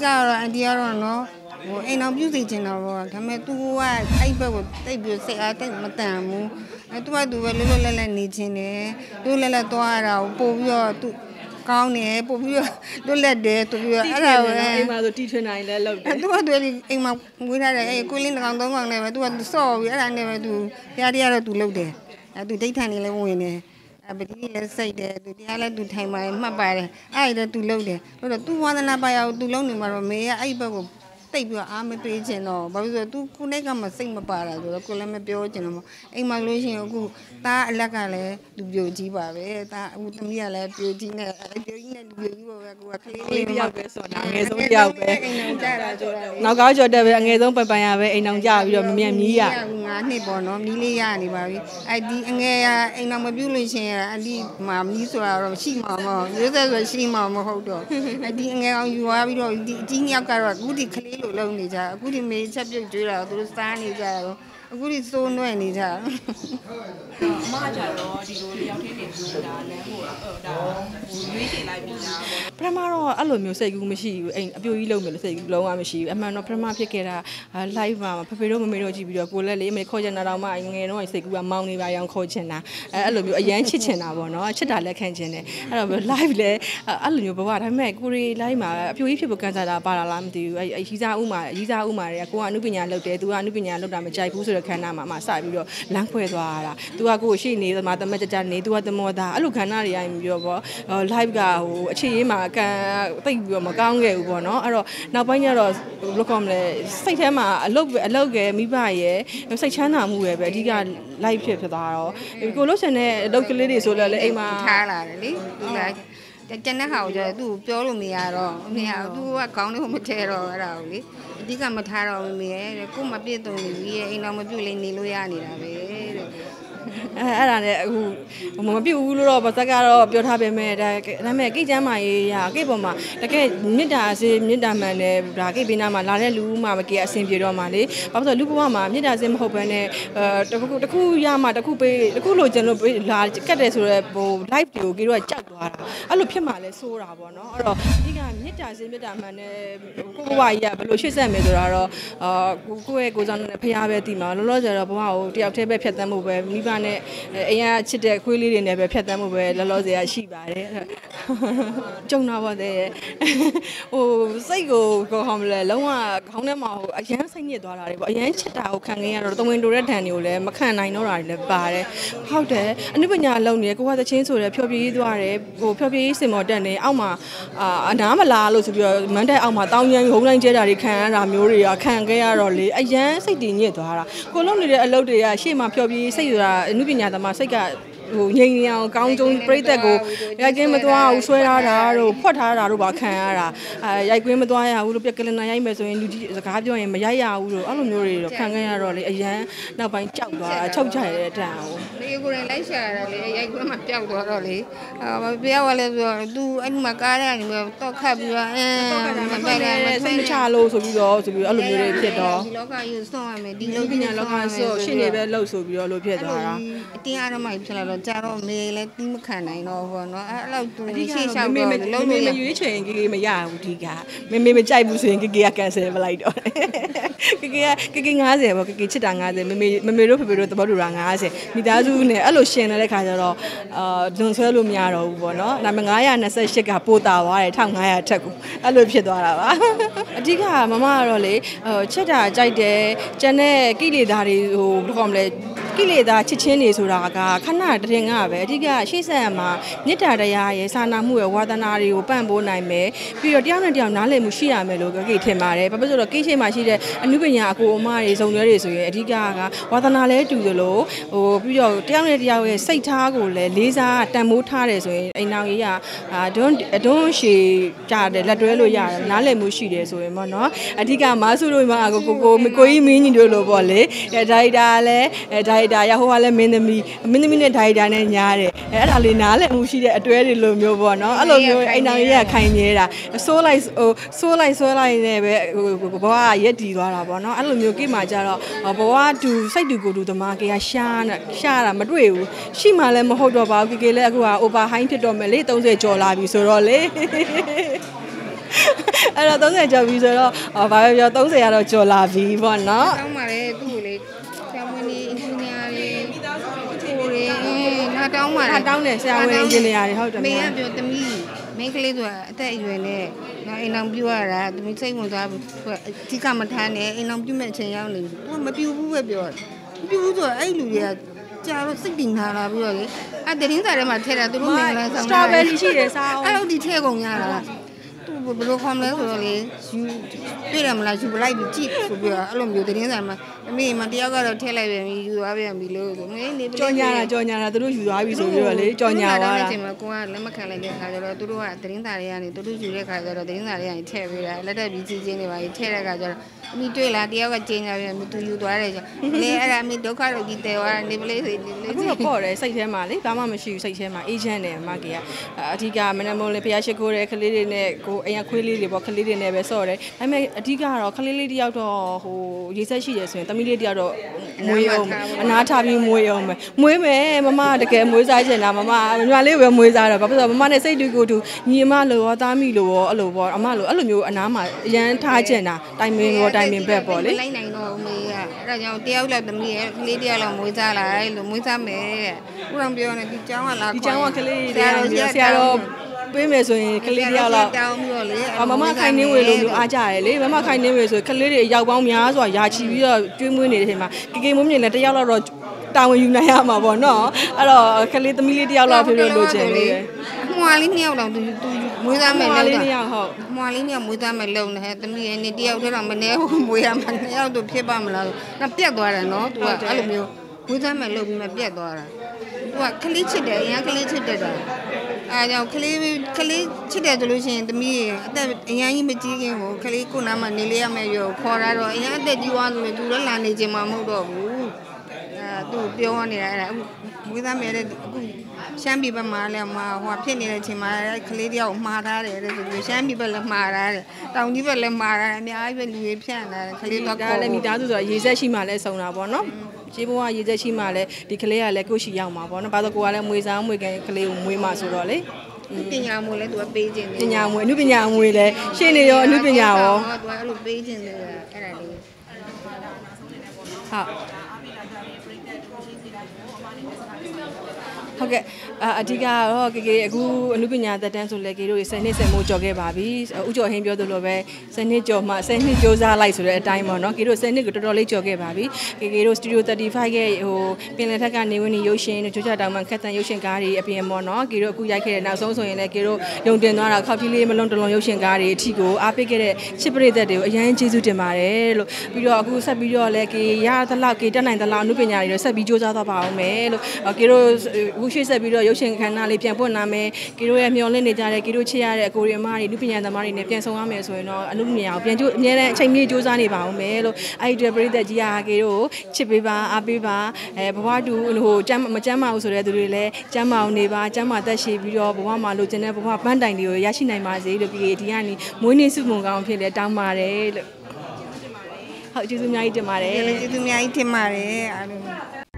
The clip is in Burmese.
ကတော့အန်တီကတော့နော်ဟိုအိမ်အောင်ပြုစီချင်တော့ပေါ့ဒါပေမဲ့ तू ကအဲ့ဘက်ကိုတိတ်ပြီးစိတ်အားတိတ်မတန်ဘူးသူကသူပဲလွတ်လွတ်လပ်လပ်နေချင်တယ်လွတ်လပ်လပ်သွားရတာကိုပို့ပြီးတော့ तू ကောင်းတယ်ပို့ပြီးတော့လွတ်လပ်တယ်သူပြီးတော့အဲ့ဒါပဲအိမ်မှာဆိုတီထွင်နိုင်လဲလုပ်တယ်သူကသူအိမ်မှာဝေးထားတယ်အဲ့ကိုလင်းတစ်ကောင်သုံးကောင်နဲ့ပဲ तू ကစော့ပြီးအဲ့ဒါနဲ့ပဲ तू တရားတော့ तू လုပ်တယ်အဲ့ तू ဒိဋ္ဌာန်နေလဲဝင်တယ်ပတိလည်းစိတ်တယ်သူတရားလည်းသူထိုင်ပါတယ်မှတ်ပါတယ်အဲ့ဒါသူလုပ်တယ်လို့တော့သူဝါသနာပါရအောင်သူလုံးနေမှာတော့မေကအဲ့ဘက်ကိုတိတ်ပြီးအားမပေးချင်တော့ဘာလို့ဆိုတော့ तू ခုနေ့ကမှစိတ်မပါတာဆိုတော့ကိုလည်းမပြောချင်တော့အိမ်မှာလို့ရှိရင်အခုသားအလက်ကလည်းလူပြိုကြီးပါပဲသားအခုသမီးကလည်းပြိုကြီးနဲ့ပြိုကြီးနဲ့လူပြိုကြီးပါပဲကိုကကလေးလေးတယောက်ပဲဆိုတော့ငယ်ဆုံးတယောက်ပဲအိမ်အောင်ကြတာဆိုတော့နောက်ကောင်းကျော်တက်ပဲအငယ်ဆုံးပိုင်ရပဲအိမ်အောင်ကြပြီးတော့မမြန်မီးရ 9နှစ်ပေါ့နော်မီးလေးရနေပါပြီအဲ့ဒီအငယ်ကအိမ်အောင်မပြုလို့ရှိရင်အဒီမှာမီးဆိုတာတော့ရှိမှာမဟုတ်ရိုးသက်ဆိုရှိမှာမဟုတ်တော့အဲ့ဒီအငယ်အောင်ယူသွားပြီးတော့ဒီအကြီးနှစ်ယောက်ကတော့အခုဒီကလေးလိုလုံးနေကြအခုဒီမေးချက်ပြုတ်ကျွေးတာသူတို့စားနေကြတော့အခုဒီစိုးနွဲ့နေကြအမကြတော့ဒီလိုလျှောက်ထင်းနေပြောတာလမ်းဟိုဒါဟိုရွေးချယ်လိုက်ပြီလားပထမတော့အဲ့လိုမျိုးစိတ်ကူးမရှိဘူးအိမ်အပြိုကြီးလုံးမယ်လို့စိတ်ကူးလုံးဝမရှိဘူးအမှန်တော့ပထမဖြစ်ခဲ့တာ live မှာဖဖေတို့မမေတို့ကြည့်ပြီးတော့ကိုလက်လေးမေခေါ်ချင်တာတော့မှငယ်တော့စိတ်ကူးကမောင်းနေပါရောင်ခေါ်ချင်တာအဲ့လိုမျိုးအရန်ချစ်ချင်တာပေါ့နော်ချစ်တာလက်ခံချင်တယ်အဲ့တော့ live လဲအဲ့လိုမျိုးဘဝဒါပေမဲ့ကိုရီ live မှာအပြိုကြီးဖြစ်ဖို့ကန်စားတာပါလာလားမသိဘူးအဲ့ရီးစားဥမာတွေကကိုကအနုပညာလုပ်တယ်သူကအနုပညာလုပ်တာမကြိုက်ဘူးဆိုတော့ခန္ဓာမှာစပြီးတော့လမ်းခွဲသွားတာသူကကိုရှိနေသမားတမကြကြနေသူကသမောသားအဲ့လိုခန္ဓာတွေရိုင်းပြီးတော့ပေါ့ live ကဟိုအခြေရေးမှာကန်တိတ်ပြီးတော့မကောင်းခဲ့ဘူးပေါ့နော်အဲ့တော့နောက်ပိုင်းကျတော့ဘယ်လိုကောမလဲစိတ်ထဲမှာအလုတ်ကမိဘရဲ့စိတ်ချမ်းသာမှုရဲ့ပဲအဓိက live ဖြစ်သွားတော့ကိုလို့ရှင်တဲ့အလုတ်ကလေးတွေဆိုလည်းအိမ်မှာထားလာတယ်လေသူကကျန်တဲ့ဟာကိုကျတော့သူ့ပြောလို့မရတော့မရဘူးသူကခေါင်းလေးကိုမထဲတော့အဲ့ဒါကိုလေအဓိကမထားတော့မရတဲ့ကိုမပြည့်တုံနေပြီအိမ်တော်မပြုတ်လေးနေလို့ရနေတာပဲတဲ့အဲ့ဒါနဲ့အခုမပြုတ်ဘူးလို့တော့ဗစက်ကတော့ပြောထားပေမဲ့ဒါပေမဲ့ကိတ်ချမ်းမာရေးရကိတ်ပေါ်မှာတကယ်မေတ္တာစေမေတ္တာမှန်တယ်ဒါကိတ်ဘေးနားမှာလာတဲ့လူမှမကေအဆင်ပြေတော့မှလေဘာလို့ဆိုလူဘဝမှာမေတ္တာစေမဟုတ်ဘဲနဲ့တခုရမှတခုပေးတခုလိုချင်လို့လာကတ်တယ်ဆိုတော့ဟို live တွေကိုကေတော့ကြောက်သွားတာအဲ့လိုဖြစ်မှလဲစိုးတာပေါ့နော်အဲ့တော့အဓိကမေတ္တာစေမေတ္တာမှန်တယ်ကိုဘဝကြီးကဘယ်လိုရှေ့ဆက်မယ်ဆိုတာတော့ကိုယ့်ရဲ့ကိုယ်ဆောင်နဲ့ဖရားပဲတည်မှာလောလောဆယ်တော့ဘဝကိုတယောက်တည်းပဲဖြတ်သန်းမှုပဲမိဘနဲ့အိမ်ကချစ်တဲ့ခွေးလေးတွေနဲ့ပဲဖြတ်သန်းမှုပဲလောလောဆယ်ရှိပါတယ်ကြုံတော့ပါတယ်ဟိုစိတ်ကိုဟောမလဲလုံးဝခေါင်းထဲမှာဟိုအရန်စိတ်ညစ်သွားတာတွေပေါ့အရန်ချစ်တာကိုခံခဲ့ရတော့တဝင်တိုတဲ့ဓာန်တွေကိုလည်းမခံနိုင်တော့တာတွေလည်းပါတယ်ဟုတ်တယ်အနုပညာလုံးနေကိုကသချင်းဆိုတယ်ဖြောပြေးသွားတယ်ဟိုဖြောပြေးစင်မော်တက်နေအောက်မှာအနားမလားလို့ဆိုပြီးတော့မန်းတဲ့အောက်မှာတောင်းကျမ်းဟုံးတိုင်းကျဲတာတွေခံရတာမျိုးတွေကခံခဲ့ရတော့လေအရန်စိတ်တည်ညစ်သွားတာကိုလုံးနေတဲ့အလုပ်တွေကရှေ့မှာဖြောပြေးစိတ်ဆိုတာအနုပညာသမားစိတ်ကဟိုငိမ့်နေအောင်ကောင်းကျုံပြိသက်ကိုရိုက်ကွင်းမသွားဘူးဆွဲထားတာတို့ဖွက်ထားတာတို့ပါခံရတာရိုက်ကွင်းမသွားရဘူးလို့ပြက်ကလနာရိုက်မယ်ဆိုရင်လူကြီးစကားပြောရင်မရိုက်ရဘူးလို့အဲ့လိုမျိုးတွေတော့ခံခဲ့ရတော့လေအရန်နောက်ပိုင်းကြောက်သွားတာချုပ်ချရတဲ့အတန်ကိုလေကိုယ်တိုင်လိုက်ရှာတာလေရိုက်ကွင်းမှာပျောက်သွားတော့လေပြောရလဲဆိုတော့ तू အဲ့မှာကားထဲကနေတော့ခတ်ပြီးတော့စိတ်မချလို့ဆိုပြီးတော့အဲ့လိုမျိုးတွေဖြစ်တော့ဒီလောကကြီးဆုံးရမယ်ဒီလောကညာလောကဆိုရှင်းနေပဲလှုပ်ဆိုပြီးတော့လို့ဖြစ်သွားတာအတင်းအားတော့မှဖြစ်လာတော့ကြာတော့မေလည်းတီးမခံနိုင်တော့ဘောနော်အဲ့လောက်သူရှေ့လျှောက်တော့လုံးမရွေးချယ်ကေမရဘူးဒီကမေမကြိုက်ဘူးဆိုရင်ကေကကန်ဆယ်မလိုက်တော့ကေ90ပေါ့ကေချစ်တာ90မေတို့ဖေဖေတို့သဘောတူတာ90မိသားစုနဲ့အဲ့လိုရှင်နေတဲ့ခါကျတော့လွန်ဆွဲလို့မရတော့ဘူးပေါ့နော်ဒါပေမဲ့928ကပို့တာသွားတယ်1500ထက်ကိုအဲ့လိုဖြစ်သွားတာပါအဓိကမမကတော့လေချက်တာကြိုက်တယ်ကျန်တဲ့ကိလေသာတွေဟိုဘယ်လိုခေါ်မလဲကိလေသာချစ်ချင်းတွေဆိုတာကခဏတည်းကပဲအဓိကရှေ့ဆက်မှာမေတ္တာတရားရဲ့စာနာမှုရဲ့ဝါသနာတွေကိုပံ့ပိုးနိုင်မယ်ပြီးတော့တယောက်နဲ့တယောက်နားလည်မှုရှိရမယ်လို့ကိထင်ပါတယ်ဘာဖြစ်လို့ကိရှိမှရှိတဲ့အနုပညာအကိုအမတွေစုံတွဲတွေဆိုရင်အဓိကဝါသနာလဲတူသလိုဟိုပြီးတော့တယောက်နဲ့တယောက်ရဲ့စိတ်ထားကိုလည်းလေးစားတန်ဖိုးထားတယ်ဆိုရင်အိမ်တော်ကြီးကအတွန်းရှည်ကြတယ်လက်တွဲလို့ရတယ်နားလည်မှုရှိတယ်ဆိုရင်ပေါ့နော်အဓိကမားစုတို့မှာကိုကြီးမင်းကြီးတို့လိုပေါ့လေဒါရိုက်တာလည်းဒါရိုက်တာရဟိုကလည်းမင်းသမီးနဲ့ဒါရိုက်တာနဲ့ညားတယ်အဲ့ဒါလေးနားလည်မှုရှိတဲ့အတွဲတွေလိုမျိုးပေါ့နော်အဲ့လိုမျိုးအိမ်တော်ကြီးကခိုင်နေတာဆိုးလိုက်နဲ့ပဲဘဝရက်တည်သွားတာပေါ့နော်အဲ့လိုမျိုးကိမှကြတော့ဘဝတူစိတ်တူကိုယ်တူသမားကရှာတာမတွေ့ဘူးရှိမှလည်းမဟုတ်တော့ပါဘူးကေလည်းအခုက over high ဖြစ်တော့မယ်လေ30ကျော်လာပြီဆိုတော့လေအဲ့တော့30ကျော်ပြီဆိုတော့ဘာပဲပြော30ကတော့ကျော်လာပြီပေါ့နော်တောင်းပါလေသူ့ကိုလေဆရာမင်းအင်ဂျင်နီယာတွေကိုတွေငါတောင်းပါလေတောင်းတယ်ဆရာဝန်အင်ဂျင်နီယာတွေဟုတ်တယ်မင်းကပြောသမီးမိန်းကလေးဆိုတာအသက်အရွယ်နဲ့နော်အိမ်အောင်ပြုရတာသမီးစိတ်ဝင်စားအဓိကမထားနဲ့အိမ်အောင်ပြုမဲ့အချိန်ရောက်နေပြီသူမပြူဘူးပဲပြောမပြူဘူးဆိုတော့အဲ့လူတွေကကြာတော့စိတ်တင်လာတာပြီးတော့လေအဲ့တရင်စားထဲမှာထည့်တာသူတို့မင်္ဂလာဆောင်တာစတော်ဘယ်ရီရှိတယ်စားအောင်အဲ့လိုဒီထည့်ကုန်ရတာသူဘယ်လိုခေါ်မလဲဆိုတော့လေယူတွေ့ရမလားယူပလိုက်ပြီးကြည့်ဆိုပြီးတော့အဲ့လိုမျိုးတရင်စားမှာအမေမတယောက်ကတော့ထည့်လိုက်ပြန်ပြီးယူသွားပြန်ပြီလို့ဆိုနေနေကြော်ညာတာသူတို့ယူသွားပြီဆိုပြီးတော့လေကြော်ညာသွားတာအချိန်မှာကိုကလက်မခံလိုက်တဲ့ခါကျတော့သူတို့ကတရင်စားတွေကနေသူတို့ယူတဲ့ခါကျတော့တရင်စားတွေကနေထည့်ပေးတာလက်တက်ပြီးကြီးချင်းတွေပါထည့်တဲ့ခါကျတော့အမိတွေ့လားတယောက်ကကျင်းကြပြန်သူယူသွားတယ်ဆိုလေအဲ့ဒါအမိဒုက္ခတော့ကြီးတယ်သွားနေပလေးစီနေလေးအခုတော့ပေါ့တယ်စိတ်ထဲမှာလေဘာမှမရှိဘူးစိတ်ထဲမှာအေးချမ်းတယ်မကေကအဓိကမနမုံလေးဖျားရှိခိုးတဲ့ကလေးတွေနဲ့ကိုအိမ်ကခွေးလေးတွေပေါ့ကလေးတွေနဲ့ပဲဆော့တယ်ဒါပေမဲ့အဓိကတော့ကလေးလေးတယောက်တော့ဟိုရေးဆက်ရှိတယ်ဆိုရင်သမီးလေးတယောက်တော့မွေးအောင်အနားထားပြီးမွေးအောင်မယ်မွေးမယ်မမတကယ်မွေးစားချင်တာမမညီမလေးပဲမွေးစားတော့ဘာဖြစ်လို့မမနဲ့စိတ်တူကိုတူညီမလိုရောသားမိလိုရောအဲ့လိုပေါ့အမလိုအဲ့လိုမျိုးအနားမှာအရန်ထားချင်တာတိုင်မင်းရောတိုင်မင်းဘက်ပေါ့လေလိုက်နိုင်တော့အမေကအဲ့ဒါကြောင့်တယောက်လောက်သမီးရဲ့ကလေးတယောက်လောက်မွေးစားလိုက်လို့မွေးစားမယ်တဲ့ဦးတော်ပြောနေဒီကျောင်းကလာဒီကျောင်းကကလေးတွေဆရာတော်ပေးမယ်ဆိုရင်ကလေးတယောက်လောက်တောင်းပြီးတော့လေမမခိုင်နှင်းဝေလို့မျိုးအားကြရလေမမခိုင်နှင်းဝေဆိုကလေးတွေရောက်ပေါင်းများစွာယာချီပြီးတော့ကျွေးမွေးနေတဲ့အချိန်မှာကေမုံမြင့်လည်းတယောက်လောက်တော့တာဝန်ယူနိုင်ရမှာပေါ့နော်အဲ့တော့ကလေးသမီးလေးတယောက်လောက်ဖြစ်လို့လိုချင်လေမွာလေးနှစ်ယောက်တော့သူမွေးသားမယ်လို့လေးနှစ်ယောက်ဟုတ်မွာလေးနှစ်ယောက်မွေးသားမယ်လို့နဲ့သမီးရဲ့နေတယောက်တည်းတော့မနေဘူးမွေးရမှာနှစ်ယောက်တော့ဖြစ်ပါမလားတော့ပြတ်သွားတယ်နော်သူကအဲ့လိုမျိုးမွေးသားမယ်လို့ပြီးမှပြတ်သွားတာသူကကလေးချစ်တယ်အရင်ကလေးချစ်တယ်တာအားကြောင့်ကလေးချစ်တယ်ဆိုလို့ရှိရင်သမီးရဲ့အသက်အရင်ကြီးမကြီးခင်ကိုကလေးကိုနားမှာနေလေးရမယ်ရောခေါ်ရတော့အရင်အသက်ကြီးသွားဆိုရင်သူလည်းလာနေခြင်းမမဟုတ်တော့ဘူးသူပြောနေတာအဲ့ဒါအခုမွေးသားမယ်တဲ့အခုရှမ်းပြည်ဘက်မှာလည်းဟိုဖြစ်နေတဲ့အချိန်မှာကလေးတယောက်မှားထားတယ်တဲ့ဆိုပြီးရှမ်းပြည်ဘက်လည်းမှားထားတယ်တောင်ကြီးဘက်လည်းမှားထားတယ်အများကြီးပဲလူတွေဖြန့်လာတယ်ကလေးတော့ခေါ်လည်းမိသားစုဆိုတော့ရေဆက်ရှိမှလည်းစုံတာပေါ့နော်ကျေးဘဝရေဆက်ရှိမှလည်းဒီကလေးကလည်းကိုရှိရောက်မှာပေါ့နော်ဘာလို့ကိုကလည်းမွေးစားမွေးကန်ကလေးကိုမွေးမှဆိုတော့လေပညာမွေလည်းသူကပေးခြင်းပညာမွေအမှုပညာမွေလည်းရှင်းနေရောအမှုပညာရောသူကအဲ့လိုပေးခြင်းတယ်အဲ့ဒါလေးဟုတ်ကဲ့အဓိကတော့ကေအခုအနုပညာသက်တမ်းဆိုလဲကေတို့10နှစ်10မိုးကြော်ခဲ့ပါပြီဥကျော်ဟင်းပြောသလိုပဲ10နှစ်ကြော်မှ10နှစ်စူးစမ်းလိုက်ဆိုတဲ့အတိုင်းပေါ့နော်ကေတို့10နှစ်ကိုတော်တော်လေးကြော်ခဲ့ပါပြီကေတို့ Studio 35ရဲ့ဟိုပင်လယ်ထက်ကနေဝင်နေရုပ်ရှင်တို့ကြိုးကြတောင်မှခက်တန်ရုပ်ရှင်ကားတွေအပြင်ပေါ့နော်ကေတို့အခုရိုက်ခဲ့တဲ့နောက်ဆုံးဆိုရင်လည်းကေတို့ရုံတင်သွားတာခောက်ကြီးလေးမလုံးတလုံးရုပ်ရှင်ကားတွေအထီကိုအားပေးခဲ့တဲ့ချစ်ပရိသတ်တွေကိုအရန်ကျေးဇူးတင်ပါတယ်လို့ပြီးတော့အခုဆက်ပြီးတော့လည်းကေရသလောက်ကေတက်နိုင်သလောက်အနုပညာတွေဆက်ပြီးစူးစမ်းသွားပါအောင်မယ်လို့ကေတို့အခုရှေ့ဆက်ပြီးတော့ရုပ်ရှင်ခန်းနာလေးပြန်ပွင့်လာမယ်ကေတို့ရဲ့မျောလင့်နေကြတဲ့ကေတို့ချစ်ရတဲ့အကိုရီအမတွေလူပညာသမားတွေနဲ့ပြန်ဆုံရမယ်ဆိုရင်တော့အနုပညာကိုပြန်ကြိုးအများနဲ့အချိန်မြေစူးစမ်းနေပါအောင်မယ်လို့အဲ့ဒီပရိသတ်ကြီးကကေတို့ချစ်ပေးပါအားပေးပါဘဝတူဟိုမကျမ်းမာဘူးဆိုတဲ့သူတွေလည်းကျမ်းမာအောင်နေပါကျမ်းမာသက်ရှိပြီးတော့ဘဝမှာလိုချင်တဲ့ဘဝပန်းတိုင်တွေကိုရရှိနိုင်ပါစေလို့ဒီကနေမွေးနေ့စုမုံကောင်းဖြစ်လဲတောင်းပါတယ်လို့ဟုတ်ကျေးဇူးအများကြီးတင်ပါတယ်ကျေးဇူးအများကြီးတင်ပါတယ်အားလုံး